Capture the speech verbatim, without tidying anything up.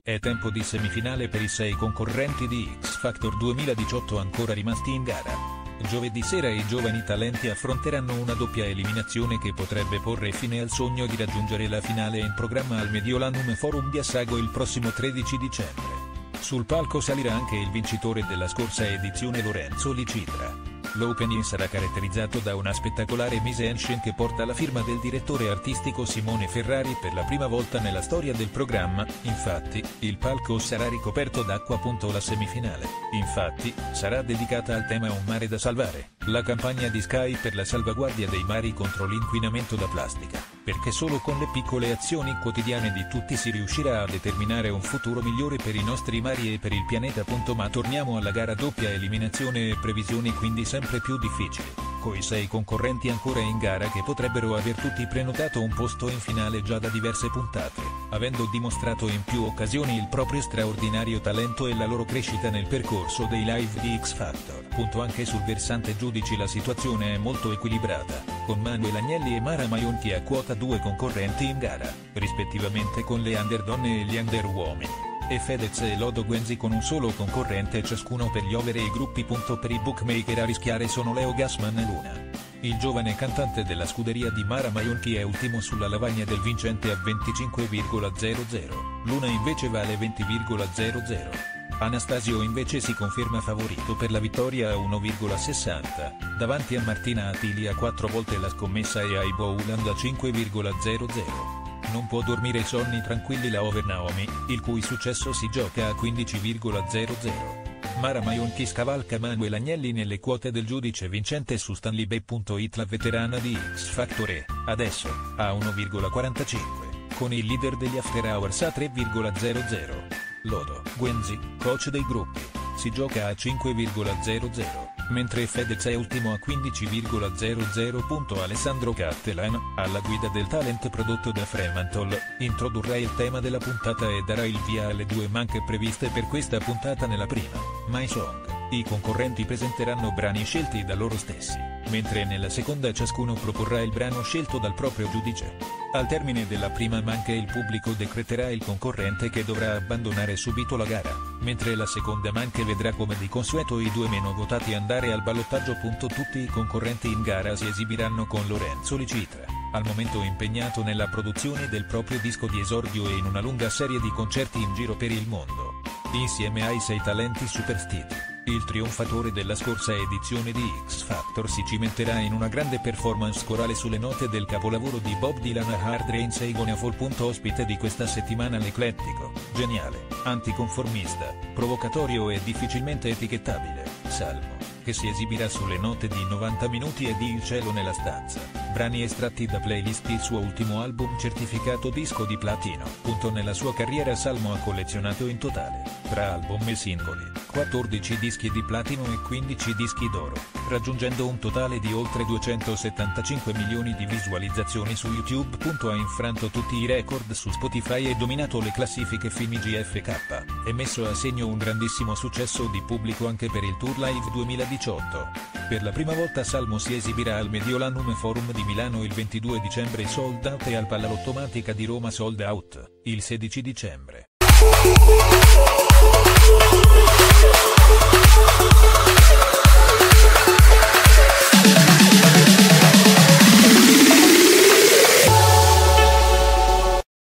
È tempo di semifinale per i sei concorrenti di X Factor duemiladiciotto ancora rimasti in gara. Giovedì sera i giovani talenti affronteranno una doppia eliminazione che potrebbe porre fine al sogno di raggiungere la finale in programma al Mediolanum Forum di Assago il prossimo tredici dicembre. Sul palco salirà anche il vincitore della scorsa edizione Lorenzo Licitra. L'opening sarà caratterizzato da una spettacolare mise en scène che porta la firma del direttore artistico Simone Ferrari per la prima volta nella storia del programma. Infatti, il palco sarà ricoperto d'acqua. La semifinale, infatti, sarà dedicata al tema Un mare da salvare, la campagna di Sky per la salvaguardia dei mari contro l'inquinamento da plastica, perché solo con le piccole azioni quotidiane di tutti si riuscirà a determinare un futuro migliore per i nostri mari e per il pianeta. Ma torniamo alla gara doppia eliminazione e previsioni quindi sempre più difficili, coi sei concorrenti ancora in gara che potrebbero aver tutti prenotato un posto in finale già da diverse puntate, avendo dimostrato in più occasioni il proprio straordinario talento e la loro crescita nel percorso dei live di X Factor. Anche sul versante giudici la situazione è molto equilibrata, con Manuel Agnelli e Mara Maionchi a quota due concorrenti in gara, rispettivamente con le under donne e gli under uomini, e Fedez e Lodo Guenzi con un solo concorrente ciascuno per gli over e i gruppi. Per i bookmaker a rischiare sono Leo Gassman e Luna. Il giovane cantante della scuderia di Mara Maionchi è ultimo sulla lavagna del vincente a venticinque virgola zero zero, Luna invece vale venti virgola zero zero. Anastasio invece si conferma favorito per la vittoria a uno virgola sessanta, davanti a Martina Attili a quattro volte la scommessa e a Ibo Uland a cinque virgola zero zero. Non può dormire sonni tranquilli la over Naomi, il cui successo si gioca a quindici virgola zero zero. Mara Maionchi scavalca Manuel Agnelli nelle quote del giudice vincente su stanleybet.it. La veterana di X Factor è, adesso, a uno virgola quarantacinque, con il leader degli After Hours a tre virgola zero zero. Lodo Guenzi, coach dei gruppi, si gioca a cinque virgola zero zero, mentre Fedez è ultimo a quindici virgola zero zero. Alessandro Cattelan, alla guida del talent prodotto da Fremantle, introdurrà il tema della puntata e darà il via alle due manche previste per questa puntata. Nella prima, My Song, i concorrenti presenteranno brani scelti da loro stessi, mentre nella seconda ciascuno proporrà il brano scelto dal proprio giudice. Al termine della prima manche il pubblico decreterà il concorrente che dovrà abbandonare subito la gara, mentre la seconda manche vedrà come di consueto i due meno votati andare al ballottaggio. Tutti i concorrenti in gara si esibiranno con Lorenzo Licitra, al momento impegnato nella produzione del proprio disco di esordio e in una lunga serie di concerti in giro per il mondo. Insieme ai sei talenti superstiti, il trionfatore della scorsa edizione di X Factor si cimenterà in una grande performance corale sulle note del capolavoro di Bob Dylan A Hard Rain's Gonna Fall. Ospite di questa settimana l'eclettico, geniale, anticonformista, provocatorio e difficilmente etichettabile Salmo, che si esibirà sulle note di novanta minuti e di Il cielo nella stanza, brani estratti da playlist. Il suo ultimo album certificato disco di platino. Nella sua carriera Salmo ha collezionato in totale, tra album e singoli, quattordici dischi di platino e quindici dischi d'oro, raggiungendo un totale di oltre duecentosettantacinque milioni di visualizzazioni su YouTube. Ha infranto tutti i record su Spotify e dominato le classifiche film I G F K, e messo a segno un grandissimo successo di pubblico anche per il Tour Live duemiladiciotto. Per la prima volta Salmo si esibirà al Mediolanum Forum di Milano il ventidue dicembre sold out e al Pallalottomatica di Roma sold out, il sedici dicembre.